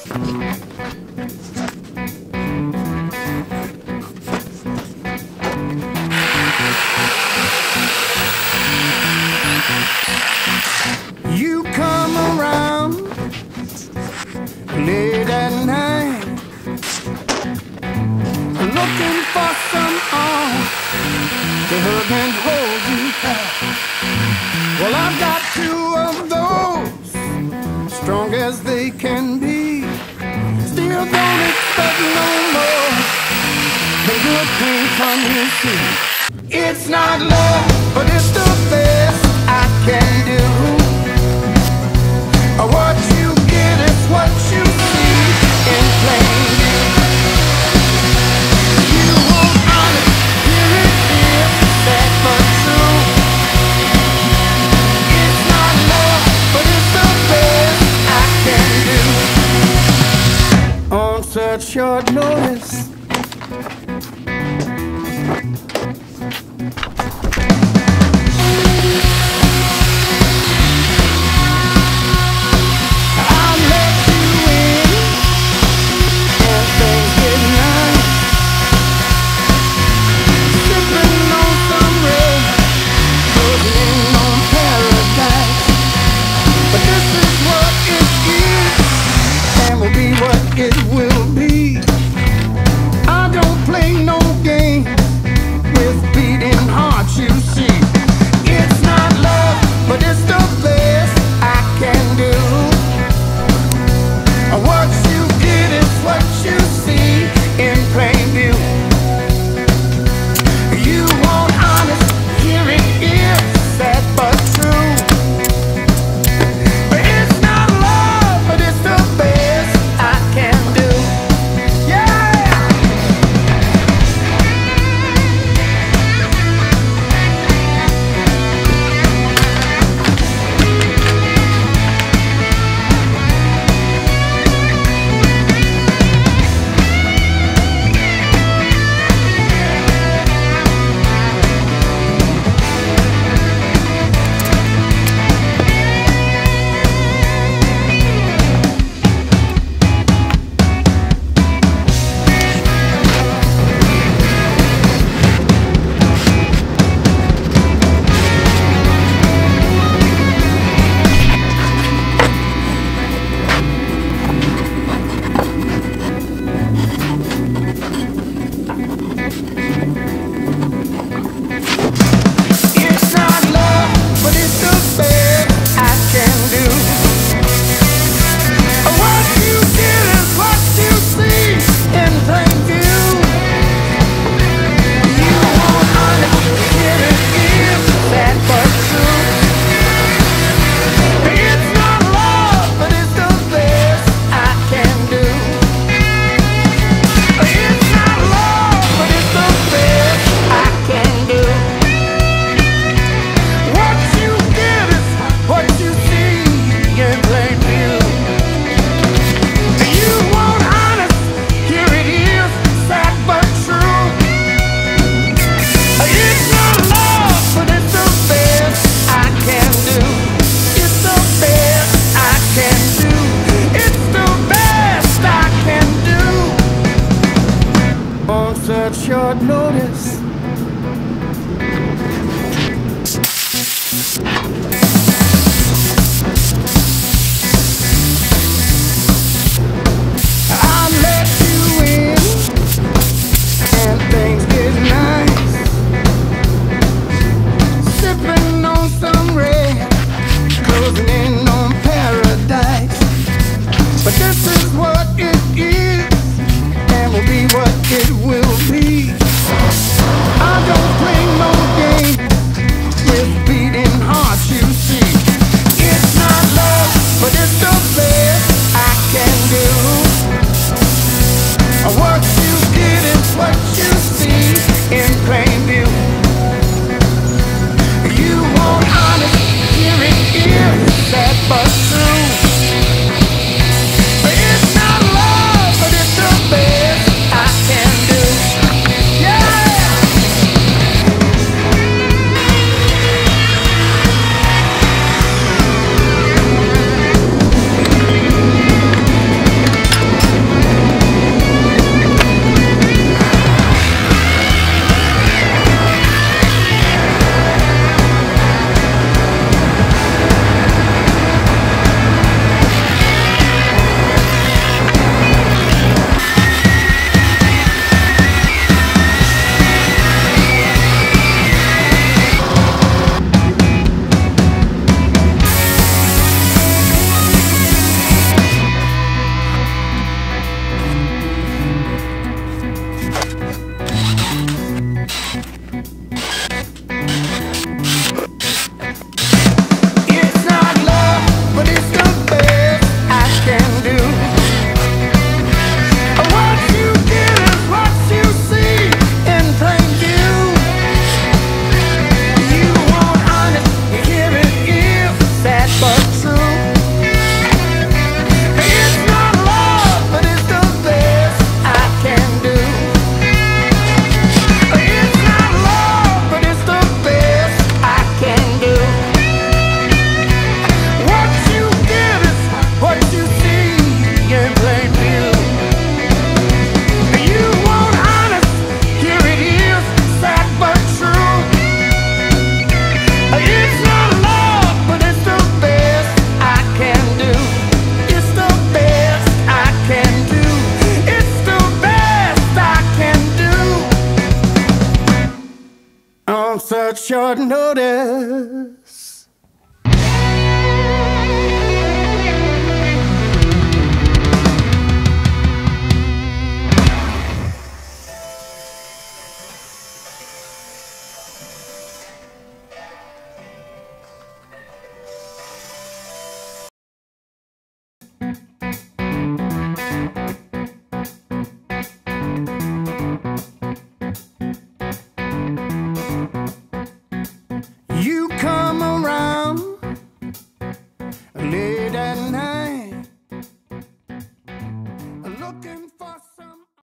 You come around late at night, looking for some arms to hug and hold you tight. Well, I've got two of those, strong as they can be. Still don't expect no more than good things from you see. It's not love, but it's the best I can do. What you get is what you see in plain view. You won't honest, here it is, sad but true. It's not love, but it's the best I can do. On such short notice, it will be. I don't play no game with beating hearts, you see. It's not love, but it's the best I can do. What you get is what you see in plain view. You want honest, here it is, sad but true. It's not love, but it's the best I can do. Yeah! Short notice. I let you in and things get nice, sipping on some red, closing in on paradise. But this is what it is, and will be what it will be. but true. It's not love, but it's the best I can do. It's not love, but it's the best I can do. What you get is what you see in plain view. You want honest, here it is, sad but true. It's not love, but it's the best I can do. It's the best I can do. It's the best I can do on such short notice. You come around late at night.